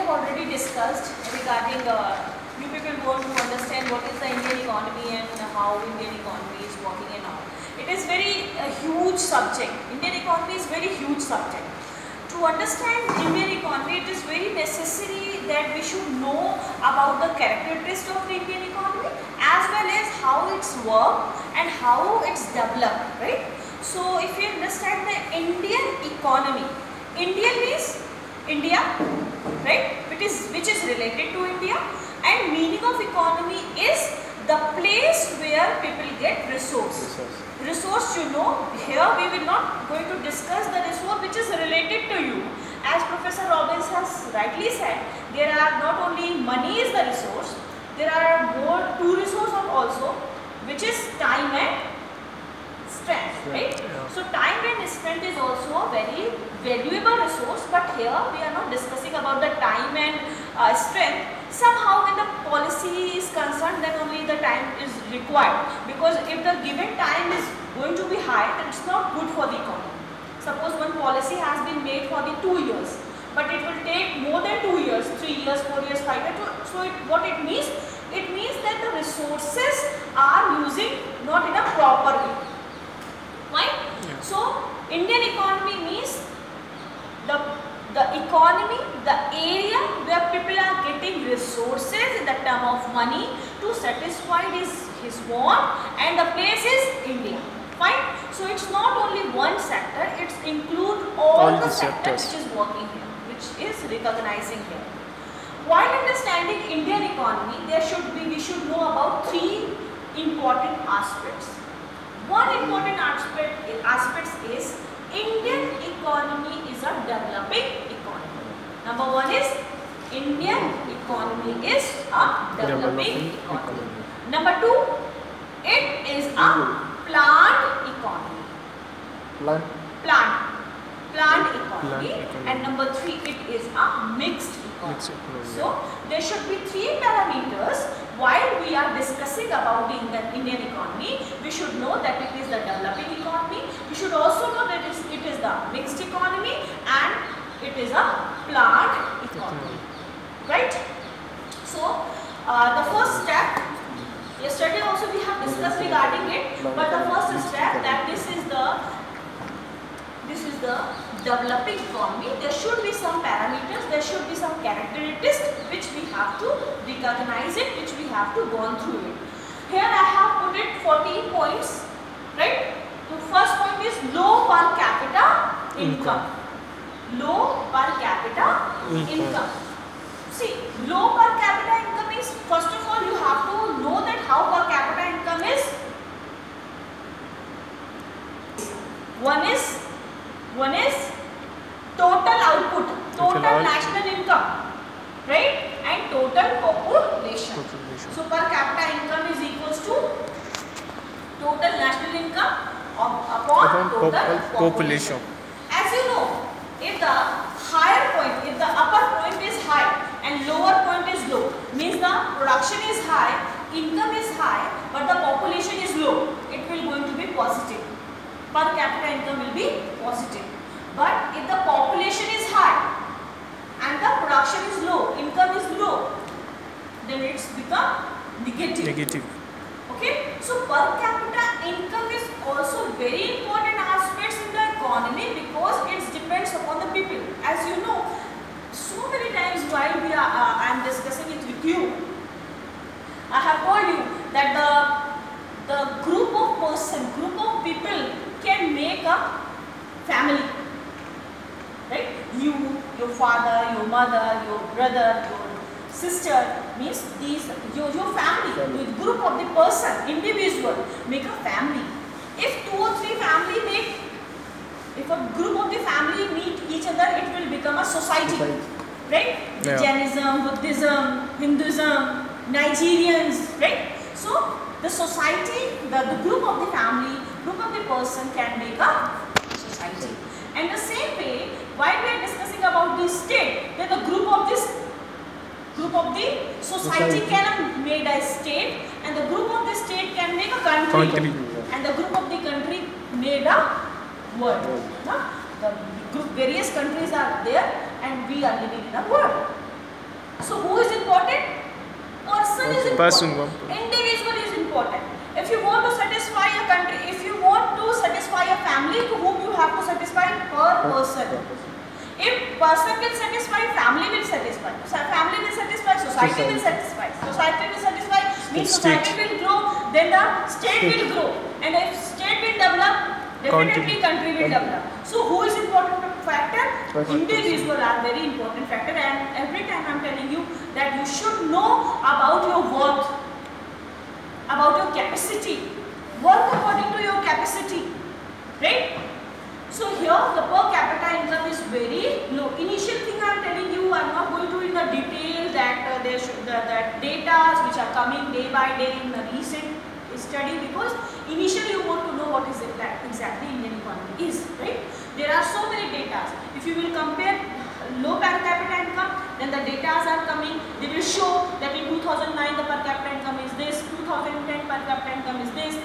have already discussed regarding you people want to understand what is the Indian economy and how Indian economy is working and all. It is very huge subject. Indian economy is very huge subject. To understand Indian economy, it is very necessary that we should know about the characteristics of the Indian economy as well as how it's work and how it's developed, right? So if you understand the Indian economy, Indian means India, right? Which is related to India, and meaning of economy is the place where people get resource. Resource, you know, here we will not going to discuss the resource which is related to you. As Professor Robbins has rightly said, there are not only money is the resource, there are more two resources also, which is time and strength, right? Yeah. So time and strength is also a very valuable resource, but here we are not discussing about the time and strength. Somehow when the policy is concerned, then only the time is required, because if the given time is going to be high, then it's not good for the economy. Suppose one policy has been made for the 2 years, but it will take more than 2 years, 3 years, 4 years, 5 years. So what it means? It means that the resources are using not in a proper way. Right? Yeah. So Indian economy means the economy, the area where people are getting resources in the term of money to satisfy his want, and the place is India. Fine. So it's not only one sector, it includes all the sectors which is working here, which is recognizing here. While understanding Indian economy, we should know about 3 important aspects. One important aspect is Indian economy is a developing economy. Number 1 is Indian economy is a developing economy. Number 2, it is a planned economy. Planned economy. And number 3, it is a mixed economy. So there should be 3 parameters while we are discussing about the Indian economy. We should know that it is the developing economy. We should also know that it is the mixed economy and it is a planned economy. Right? So the first step, yesterday also we have discussed regarding it, but the first step that this is the developing economy. There should be some parameters, there should be some characteristics which we have to recognize it, which we have to go through it. Here I have put it 14 points, right? The first point is low per capita income. Low per capita income. See, low per capita income is, first of all you have to know that how per capita income is. One is total output, total national income, right? And total population. So per capita income is equals to total national income upon total population. As you know, if the higher point, if the upper point is high and lower point is low, means the production is high, income is high, but the population is low, it will going to be positive. Per capita income will be positive. But if the population is high and the production is low, income is low, then it's become negative. Okay. So per capita income is also very important aspects in the economy, because it depends upon the people. As you know, so many times while I am discussing it with you, I have told you that the group of people can make a family, right? You, your father, your mother, your brother, your sister, means these your family, the group of the person, individual, make a family. If 2 or 3 family if a group of the family meet each other, it will become a society, right? Yeah. Jainism, Buddhism, Hinduism, Nigerians, right? So the society, the group of the family, group of the person can make a society. And the same way, while we are discussing about the state, then the group of the society can make a state, and the group of the state can make a country. And the group of the country made a world. The various countries are there, and we are living in a world. So who is important? Person is important. Person. Individual is important. If you want to satisfy a country, if you want to satisfy a family, to whom you have to satisfy? Per person. If person will satisfy, family will satisfy. Family will satisfy, society will satisfy. Society will satisfy, means society will grow, then the state will grow. And if state will develop, definitely country will develop. So who is important factor? Individual are very important factor, and every time I am telling you that you should know about your worth, about your capacity. Work according to your capacity, right? So here the per capita income is very low. Initial thing I am telling you, I am not going to in the detail that there should that data which are coming day by day in the recent study, because initially you want to know what is exactly Indian economy is, right? There are so many data. If you will compare low per capita income, then the data are coming. They will show that in 2009 the per capita income is this, 2010 per capita income is this,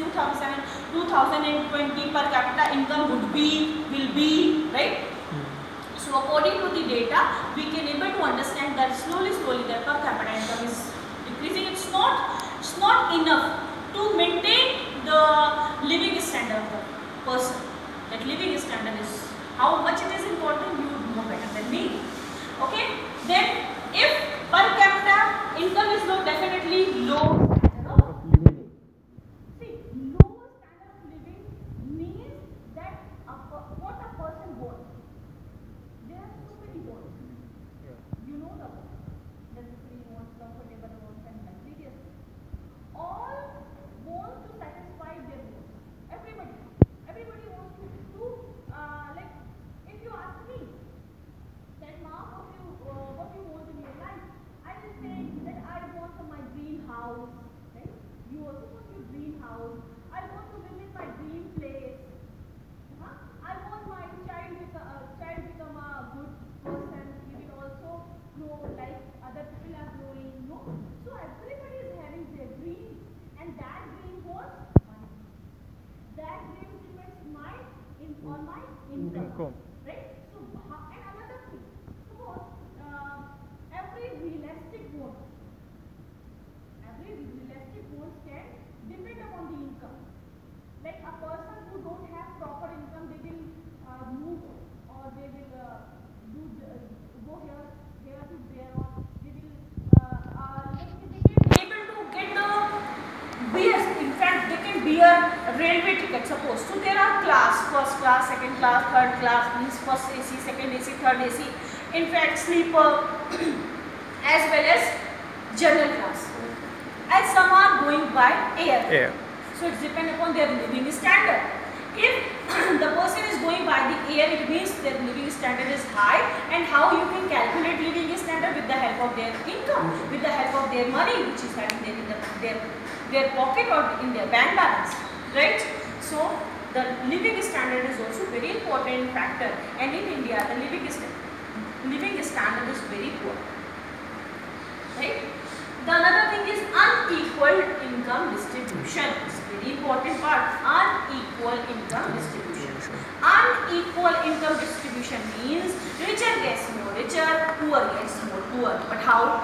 2020 per capita income will be, right? So according to the data, we can able to understand that slowly the per capita income is decreasing. It's not enough to maintain the living standard of the person. That living standard is how much it is important, you know better than me. Okay? Then if per capita income is low, definitely low standard of living. See, low standard of living means that what a person wants. There are so many wants. You know the wants. Necessary wants, comfortable wants, and luxurious wants. All want to satisfy their wants. Everybody wants to like, if you ask me that Mom, what you want in your life, I will say that I want my dream house, right? You also want your dream house. I want to live in my dream place. I want my child become a good person. He will also grow like other people are growing. No, so everybody is having their dreams, and that dream was money. That dream depends on my income, right? So and another thing, suppose every realistic want can depend upon the income. Like a person who don't have proper income, they will move, or they will go here to there, or they will they can able to get the beers. In fact, they can bear a railway ticket. Suppose so, there are first class, second class, third class, means first AC, second AC, third AC. In fact, sleeper as well as general class. And some are going by air. So it depends upon their living standard. If the person is going by the air, it means their living standard is high. And how you can calculate living standard? With the help of their income, with the help of their money, which is having there in their pocket or in their bank balance, right? So the living standard is also very important factor. And in India, the living standard is very poor, right? The another thing is unequal income distribution. It's very important part. Unequal income distribution. Unequal income distribution means richer gets more richer, poor gets more poor. But how?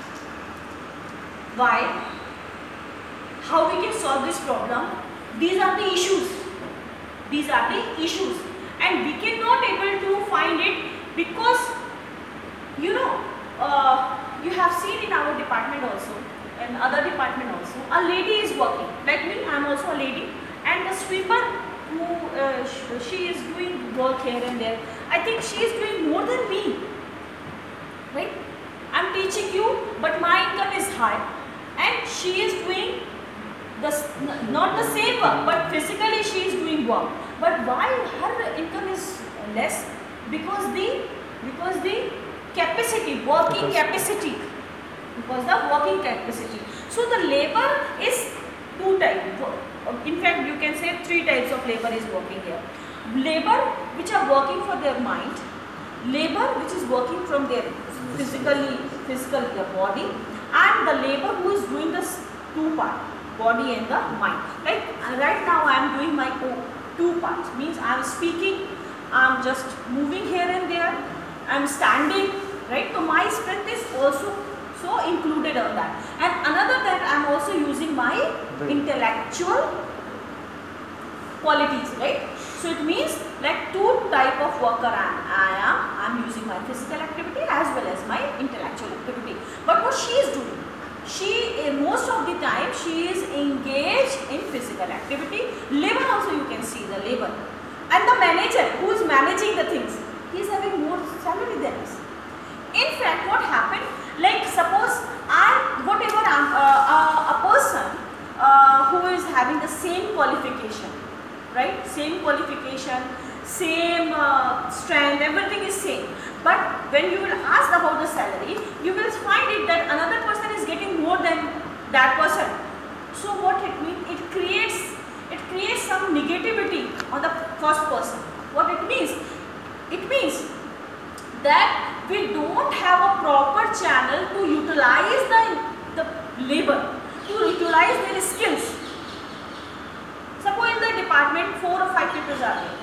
Why? How we can solve this problem? These are the issues. And we cannot able to find it because, you know, you have seen in our department also, and other department also, a lady is working. Like me, I am also a lady, and the sweeper who she is doing work here and there. I think she is doing more than me, right? I am teaching you, but my income is high, and she is doing not the same work, but physically she is doing work. But why her income is less? Because the capacity, working capacity. Because the working capacity. So the labor is two types. In fact, you can say three types of labor is working here. Labor which are working for their mind, labor which is working from their physical their body, and the labor who is doing the two part, body and the mind. Like right now I am doing my two parts, means I am speaking, I am just moving here and there, I am standing, right? So my strength is also So included on that. And another that I am also using my intellectual qualities, right? So it means like two type of worker I am using my physical activity as well as my intellectual activity. But what she is doing, she most of the time she is engaged in physical activity. Labor also you can see the labor. And the manager who is managing the things, he is having more salary than us. In fact, what happened, like suppose a person who is having the same qualification, right? Same qualification, same strength, everything is same. But when you will ask about the salary, you will find it that another person is getting more than that person. So what it means, it creates some negativity on the first person. What it means? It means that we don't have a proper channel to utilize the labor, to utilize their skills. Suppose in the department 4 or 5 people are there.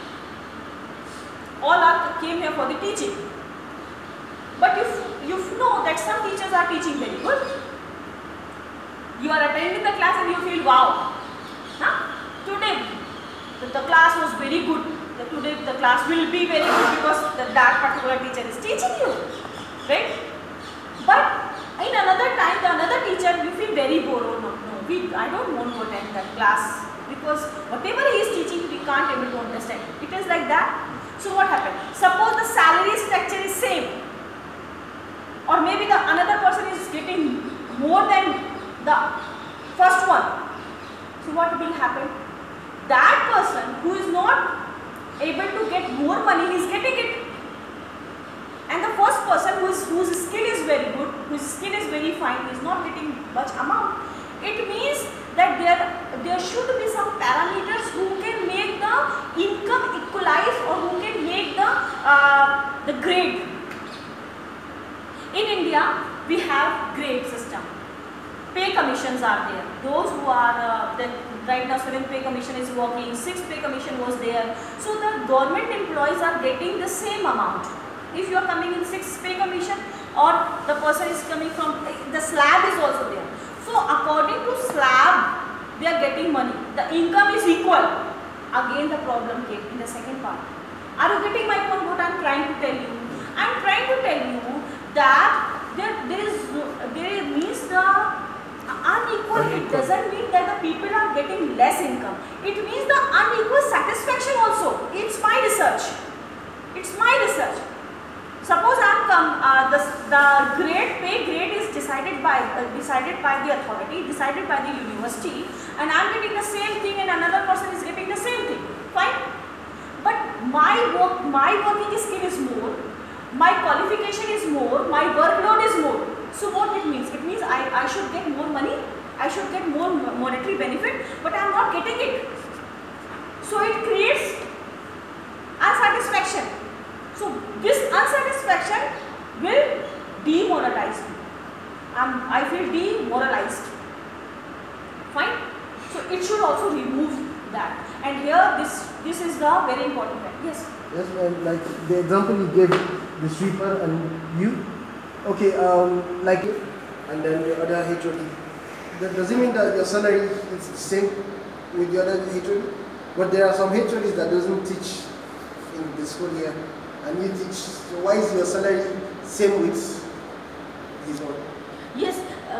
All came here for the teaching. But you know that some teachers are teaching very good. You are attending the class and you feel wow. Today the class was very good. Today the class will be very good because that particular teacher is teaching you, right? But in another time, the another teacher you feel very bored. Oh, no, I don't want to attend that class because whatever he is teaching we can't able to understand. It is like that. So what happened? Suppose the salary structure is same, or maybe the another person is getting more than the first one. So what will happen? That person who is not able to get more money, he is getting it. And the first person whose skill is very good, whose skill is very fine, is not getting much amount. It means that there should be some parameters who can make the income equalize, or who can make the grade. In India, we have grade system. Pay commissions are there. Those who are right now 7th pay commission is working, 6th pay commission was there. So the government employees are getting the same amount. If you are coming in 6th pay commission, or the person is coming from, the slab is also there. So according to slab, they are getting money. The income is equal. Again the problem came in the second part. Are you getting my point? What I am trying to tell you? I am trying to tell you that there means the unequal. It doesn't mean that the people are getting less income. It means the unequal satisfaction also. It's my research. It's my research. Suppose the pay grade is decided by the authority, decided by the university, and I am getting the same thing and another person is getting the same thing. Fine. But my working skill is more, my qualification is more, my workload is more. So what it means? It means I should get more money, I should get more monetary benefit, but I am not getting it. So it creates unsatisfaction. So this unsatisfaction will demoralize me. I feel demoralized. Fine. So it should also remove that. And here this is the very important fact. Yes. Yes, like the example you gave, the sweeper and you. Okay, like, and then the other HOD. Does it mean that your salary is the same with the other HOD? But there are some HODs that doesn't teach in the school here, and you teach. So why is your salary same with this one? Yes.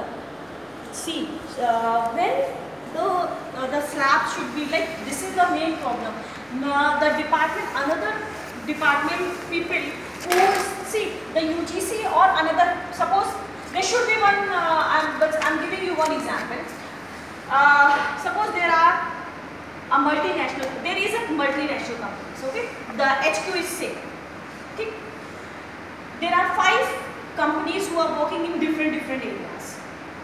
See, when the slab should be like, this is the main problem. Another department people who see the UGC or another, suppose there should be one, I'm giving you one example. Suppose there is a multinational companies, okay? The HQ is same, okay? There are 5 companies who are working in different areas.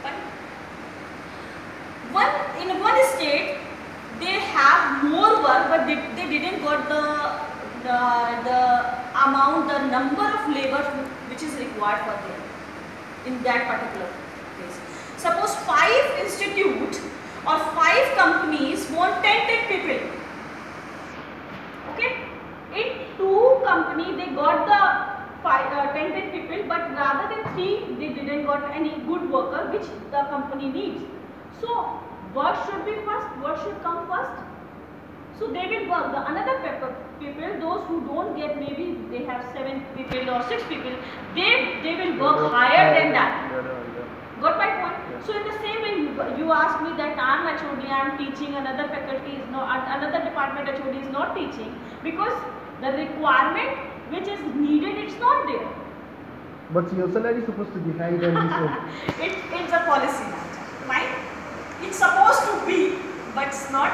In one state, they have more work, but they didn't got the amount, the number of labor which is required for them in that particular place. Suppose 5 institutes or 5 companies want 10 people. Okay, in 2 companies they got 10 people, but rather than 3, they didn't got any good worker which the company needs. So work should be first, work should come first. So they will work. The another people, those who don't get, maybe they have 7 people or 6 people, they will work higher than that. Got my point? Yeah. So in the same way, you ask me that I am HOD, I am teaching, another faculty is not, another department HOD is not teaching, because the requirement which is needed, it's not there. But your salary is supposed to be higher than this one. It's a policy matter. Fine? It's supposed to be, but it's not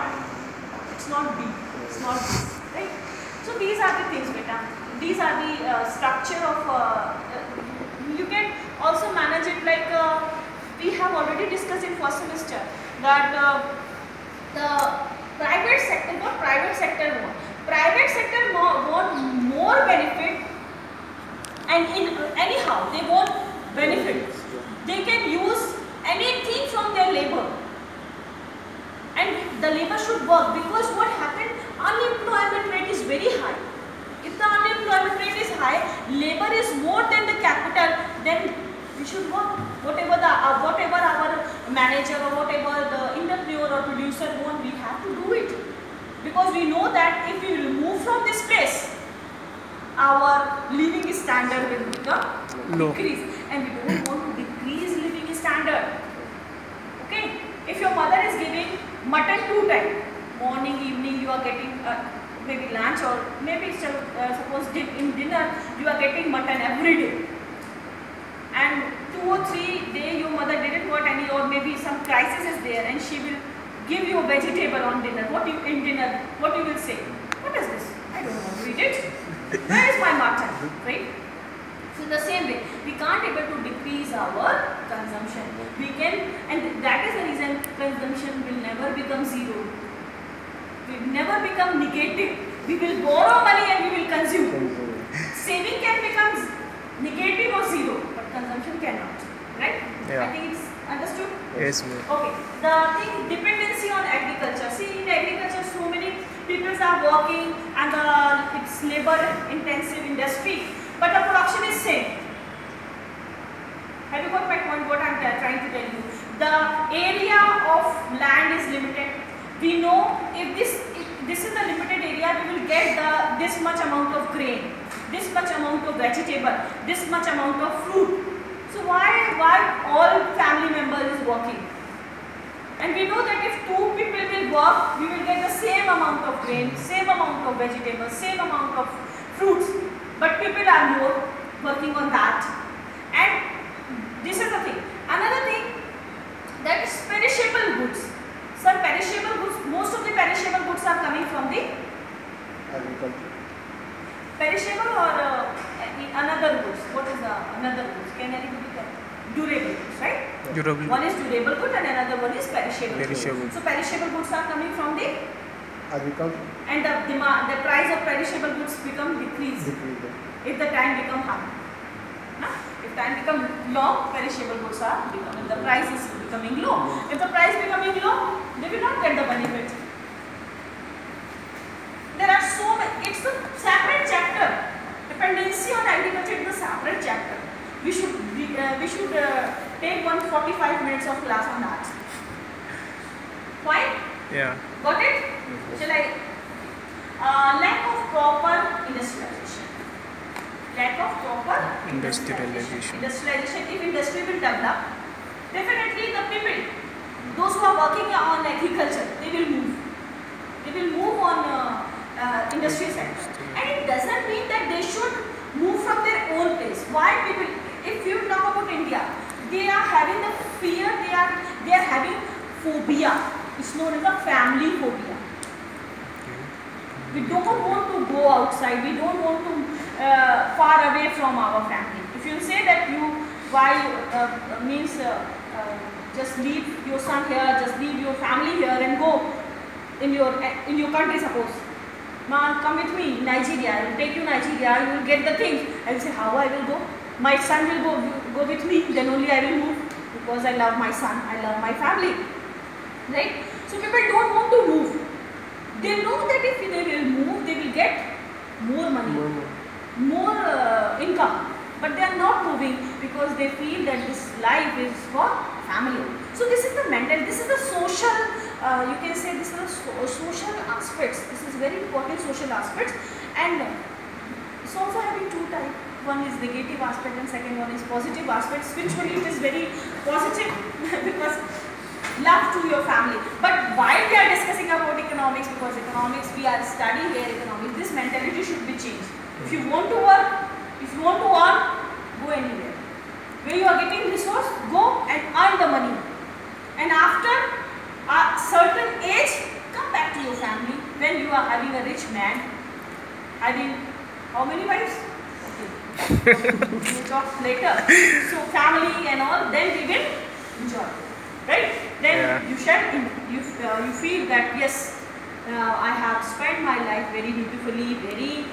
B. It's not this. Right? So these are the things, beta. These are the structure of. You can also manage it like we have already discussed in first semester that the private sector, what private sector want? Private sector want more benefit, and anyhow they want benefit. They can use anything from their labor, and the labor should work, because what happened? Unemployment rate is very high. If the unemployment rate is high, labor is more than the capital, then we should work. Whatever our manager or whatever the entrepreneur or producer want, we have to do it. Because we know that if we will move from this place, our living standard will become decrease, and we don't want to decrease living standard. Okay? If your mother is giving mutton 2 times, morning, evening, you are getting maybe lunch, or maybe suppose in dinner you are getting mutton every day, and 2 or 3 days your mother didn't got any, or maybe some crisis is there, and she will give you a vegetable on dinner. What you will say? What is this? I don't want to eat it. Where is my mutton? Right? So in the same way, we can't able to decrease our consumption. We can, and that is the reason consumption will never become zero. Will never become negative. We will borrow money and we will consume. Saving can become negative or zero, but consumption cannot. Right? Yeah. I think it's understood. Yes, ma'am. Okay. The thing, dependency on agriculture. See, in agriculture, so many people are working, and it's labor-intensive industry, but the production is same. Have you got my point? What I'm trying to tell you? The area of land is limited. We know if this is the limited area, we will get this much amount of grain, this much amount of vegetable, this much amount of fruit. So why all family members is working? And we know that if 2 people will work, we will get the same amount of grain, same amount of vegetables, same amount of fruits. But people are more working on that. And this is the thing. Another thing, that is perishable goods. Sir, perishable goods, most of the perishable goods are coming from the Agriculture. perishable or another goods. What is the another goods? Can anybody tell? Durable goods, right? Durable. One is durable good and another one is perishable. Perishable. So perishable goods are coming from the, Agriculture. and the demand, the price of perishable goods become decreased if the time become high. Huh? If time become long, perishable goods are becoming, the price is becoming low. If the price becoming low, they will not get the benefit. There are so many, it's a separate chapter. Dependency on agriculture is a separate chapter. We should take 145 minutes of class on that. Fine? Yeah. Got it? Shall I? Lack of proper industrialization. Lack of proper Industrialization. Industrialization. If industry will develop, definitely the people, those who are working on agriculture, they will move. They will move on industry sector. And it doesn't mean that they should move from their own place. Why people? If you talk about India, they are having the fear. They are having phobia. It's known as a family phobia. We don't want to go outside. We don't want to far away from our family. If you say that means just leave your son here, just leave your family here and go in your country, suppose. Man, come with me, Nigeria. I will take you Nigeria. You will get the things. I will say, how I will go? My son will go with me. Then only I will move, because I love my son. I love my family. Right? So people don't want to move. They know that if they will move, they will get more money. more income, but they are not moving because they feel that this life is for family. So this is the mental, this is the social, you can say this is the social aspects. This is very important social aspects, and it's also having two types. One is negative aspect and second one is positive aspect. Spiritually it is very positive because love to your family. But why we are discussing about economics? Because economics, we are studying here economics. This mentality should be changed. If you want to work, if you want to earn, go anywhere. Where you are getting resource, go and earn the money. And after a certain age, come back to your family. When you are having a rich man, having how many wives? Okay. We'll talk later. So family and all, then we will enjoy. Right? Then you feel that yes, I have spent my life very beautifully, very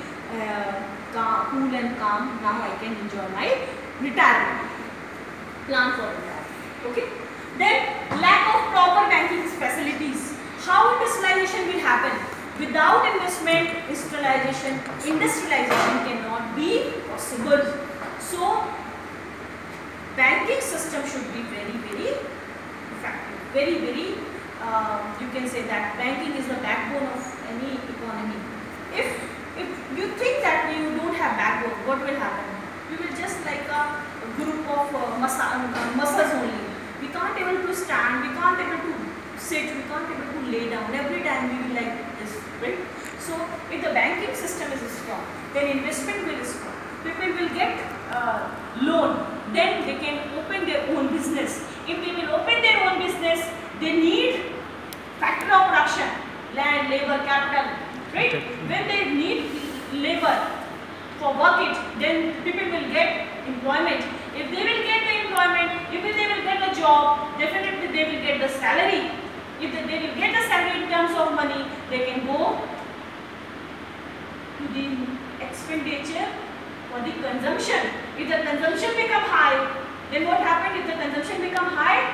cool and calm. Now I can enjoy my retirement. Plan for retirement. Okay. Then lack of proper banking facilities. How industrialization will happen? Without investment, industrialization cannot be possible. So banking system should be very effective. Very you can say that banking is the backbone of any economy. If you think that you don't have backbone, what will happen? You will just like a group of muscles only. We can't able to stand, we can't able to sit, we can't able to lay down. Every time we will like this, right? So if the banking system is strong, then investment will be strong. People will get loan, then they can open their own business. If they will open their own business, they need factor of production, land, labor, capital, right? When they need labor for work it, then people will get employment. If they will get the employment, if they will get a job, definitely they will get the salary. If they will get the salary in terms of money, they can go to the expenditure for the consumption. If the consumption become high, then what happens? If the consumption become high,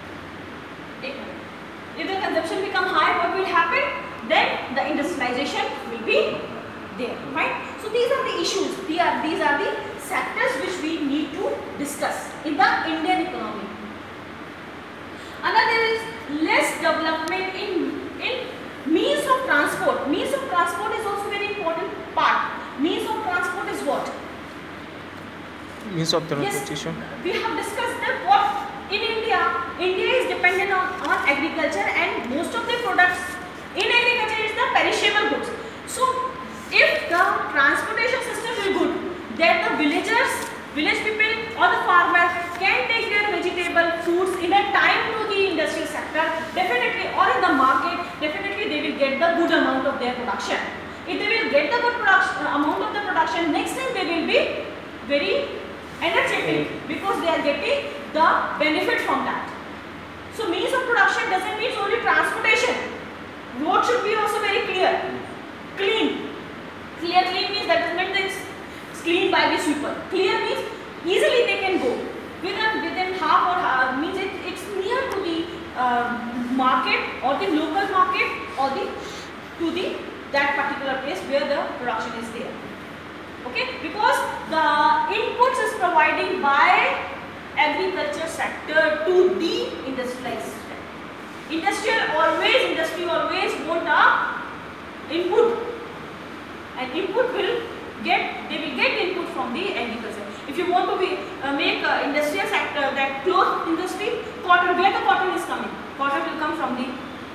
if the consumption become high, what will happen? Then the industrialization will be there, right? So these are the issues. These are the sectors which we need to discuss in the Indian economy. Another is less development in means of transport. Means of transport is also very important part. Means of transport is what? Means of transportation. Yes, we have discussed that what in India is dependent on agriculture, and most of the products in agriculture is the perishable goods. So if the transportation system is good, then the village people or the farmer can take their vegetable fruits in a time to the industrial sector, definitely, or in the market, definitely they will get the good amount of their production. If they will get the good amount of the production, next time they will be very energetic because they are getting the benefit from that. So means of production doesn't mean only transportation. Road should be also very clear, clean. Clean means that doesn't mean it's clean by the sweeper. Clear means easily they can go within half or half, means it's near to the market or the local market or that particular place where the production is there. Okay, because the inputs is provided by agriculture sector to the industrialized sector. Industry always want a input, and input will get input from the agriculture. If you want to make industrial sector, that cloth industry, cotton, where the cotton is coming? Cotton will come from the,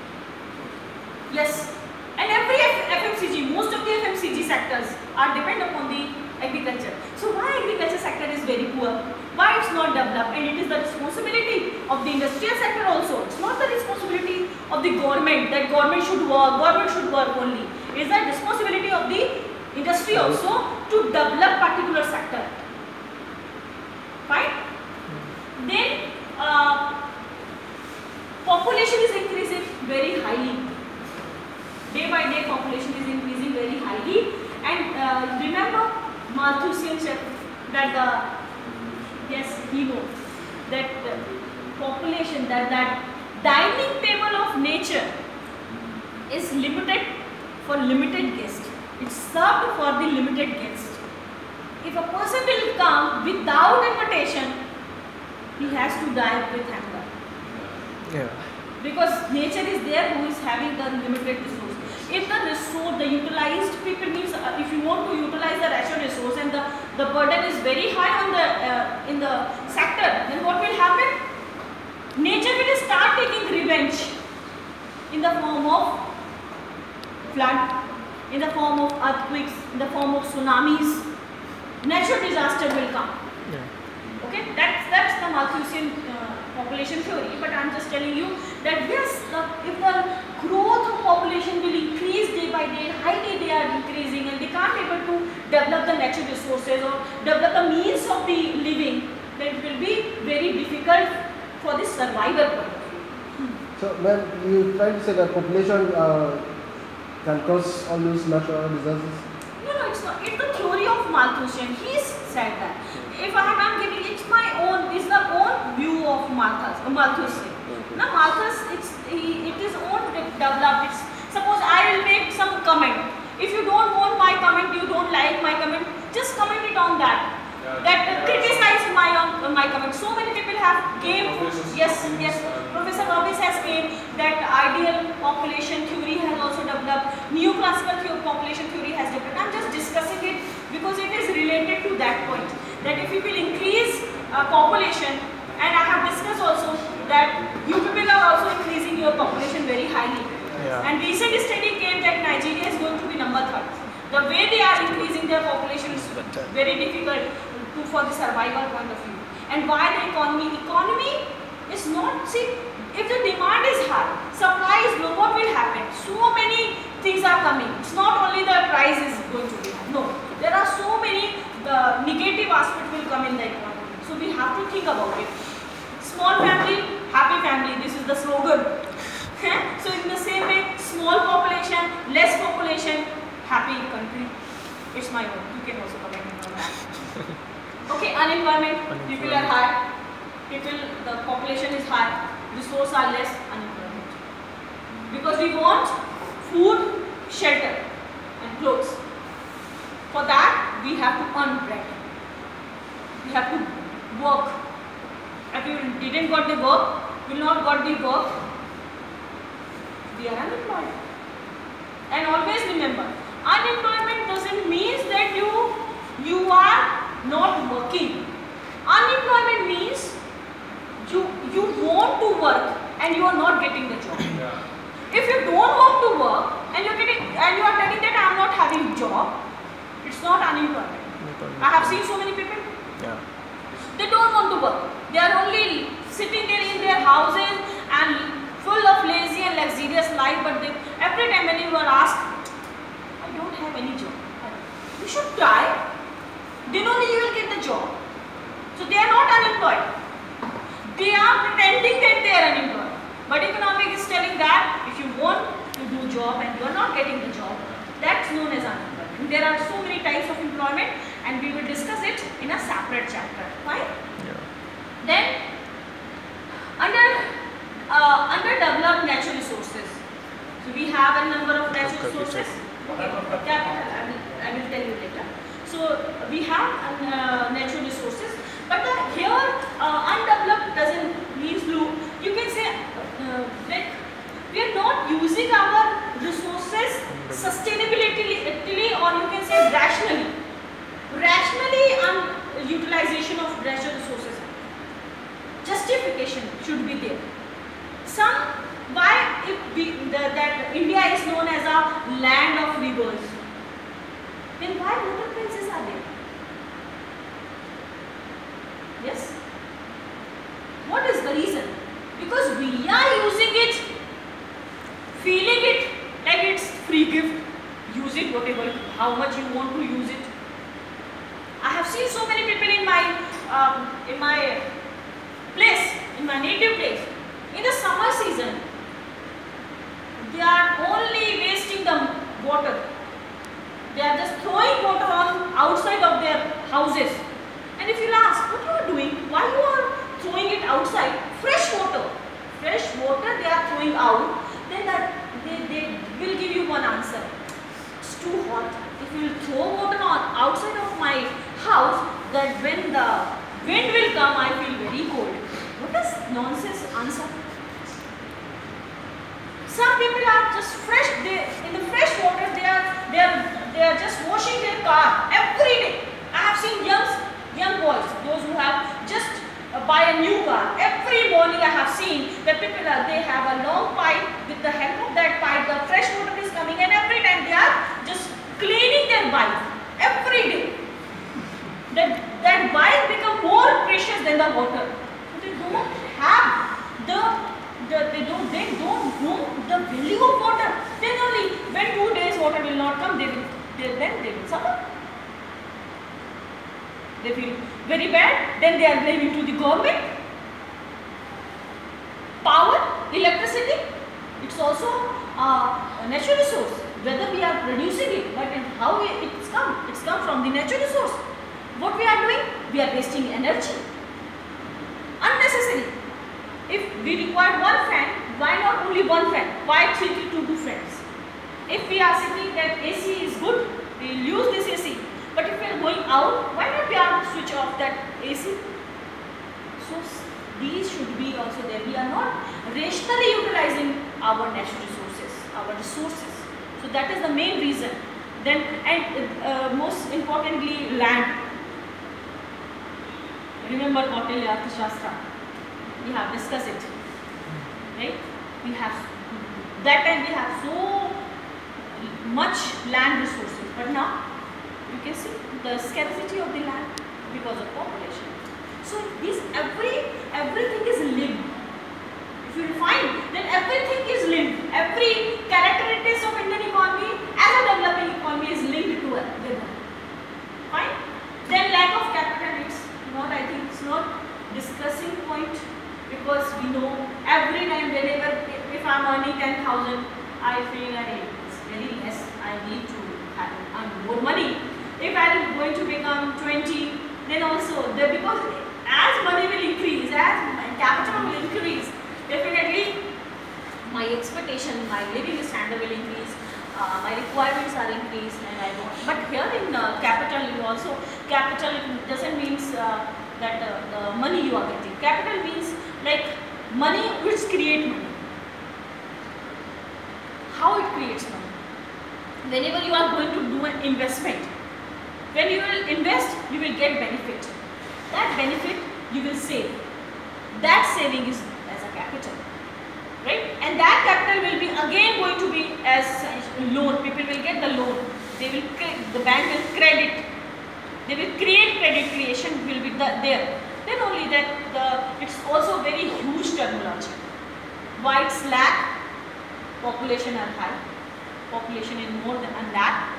yes, and every FMCG, most of the FMCG sectors are dependent upon the agriculture. So why agriculture sector is very poor? Why it's not developed? And it is the responsibility of the industrial sector also. It's not the responsibility of the government, that government should work only. It is the responsibility of the industry also to develop particular sector. Fine? Then population is increasing very highly. Day by day population is increasing very highly, and remember Malthusian that yes, he knows that population, that dining table of nature is limited for limited guests. It's served for the limited guests. if a person will come without invitation, he has to die with hunger. Yeah. Because nature is there who is having the limited resource. If the resource, the utilized people means if you want to utilize the ration resource and the burden is very high on the in the sector, then what will happen? Nature will start taking revenge in the form of flood, in the form of earthquakes, in the form of tsunamis. Natural disaster will come. Yeah. Okay, that's the Malthusian population theory. But I'm just telling you that yes, if the growth of population will increase day by day, high day they are increasing, and they can't able to develop the natural resources or develop the means of the living, then it will be very difficult for the survival point of view. So, when you try to say that population can cause all those natural disasters? No, it's not. It's the theory of Malthusian. He's said that. If I'm giving, it's my own, it's the own view of Malthusian. Now Malthus, it is own developed. It's, suppose I will make some comment. If you don't want my comment, you don't like my comment, just comment it on that. Criticize my comment. So many people have came. Yes. Professor Robbins has came that ideal population theory has also developed. Neoclassical population theory has developed. I'm just discussing it because it is related to that point. That if you will increase population, and I have discussed also that you people are also increasing your population very highly. Yeah. And recent study came that Nigeria is going to be number 3rd. The way they are increasing their population is very difficult for the survival point of view. And why the economy? Economy is not, see, if the demand is high, supply is low, what will happen? So many things are coming. It's not only the price is going to be high. No, there are so many negative aspects will come in the economy. So we have to think about it. Small family, happy family. This is the slogan. So in the same way, small population, less population, happy country. It's my own. You can also comment on that. Okay, unemployment. People are high. The population is high. Resources are less. Unemployment. Because we want food, shelter, and clothes. For that, we have to earn bread. We have to work. If you didn't got the work, will not got the work, we are unemployed. And always remember, unemployment doesn't mean that you are not working. Unemployment means you want to work and you are not getting the job. Yeah. If you don't want to work and you are telling that I am not having job, it's not unemployment. I have seen so many people. Yeah. They don't want to work. They are only sitting there in their houses and full of lazy and luxurious life. But every time when you are asked, I don't have any job. You should try. Then only you will get the job. So they are not unemployed. They are pretending that they are unemployed. But economics is telling that if you want to do job and you are not getting the job, that's known as unemployment. There are so many types of employment, and we will discuss it in a separate chapter. Fine? Yeah. Then, underdeveloped natural resources. So we have a number of natural resources. Capital, I will tell you later. So we have natural resources, but here undeveloped doesn't mean you can say that we are not using our resources sustainability, or you can say rationally. Utilization of natural resources. Justification should be there. Why that India is known as a land of rivers? Then why water prices are there? Yes? What is the reason? Because we are using it, feeling it like it's free gift. Use it whatever, how much you want to use it. I have seen so many people in my place, in my native place. In the summer season, they are only wasting the water. They are just throwing water on outside of their houses. And if you ask, what you are doing? Why you are throwing it outside? Fresh water they are throwing out. Then they will give you one answer. It's too hot. If you will throw water on outside of my house, nonsense answer. Some people are just fresh. In the fresh water, they are just washing their car every day. I have seen young boys, those who have just buy a new car. Every morning I have seen that people they have a long pipe. With the help of that pipe, the fresh water is coming, and every time they are just cleaning their bike every day. That bike become more precious than the water. So they don't have they don't know the value of water. Then only when 2 days water will not come, then they will suffer. They feel very bad. Then they are blaming to the government. Power, electricity, it's also a natural resource. Whether we are producing it, but how it's come from the natural resource. What we are doing? We are wasting energy unnecessarily. If we require one fan, why not only one fan? Why 3 to 2 fans? If we are thinking that AC is good, we will use this AC. But if we are going out, why not we are switch off that AC? So these should be also there. We are not rationally utilizing our natural resources, So that is the main reason. Then and most importantly, land. Remember Kautilya Arthashastra. We have discussed it, right? We have that time we have so much land resources, but now you can see the scarcity of the land because of population. So this everything is linked. If you find, then everything is linked. Every characteristics of Indian economy as a developing economy is linked to it. Fine. Then lack of capital, it's not. I think it's not discussing point. Because we know every time whenever if I am earning 10,000, I feel that it's very less. I need to earn more money. If I am going to become 20, then also because as money will increase, as my capital will increase, definitely my expectation, my living standard will increase. My requirements are increased, and I don't. But here in capital, you also capital doesn't means that the money you are getting. Capital means like money which create money. How it creates money? Whenever you are going to do an investment, when you will invest, you will get benefit. That benefit you will save. That saving is as a capital, right? And that capital will be again going to be as loan. People will get the loan. They will the bank will credit. They will create credit creation will be there. Then only that it's also very huge terminology. Why it's lack? Population are high. Population is more than that.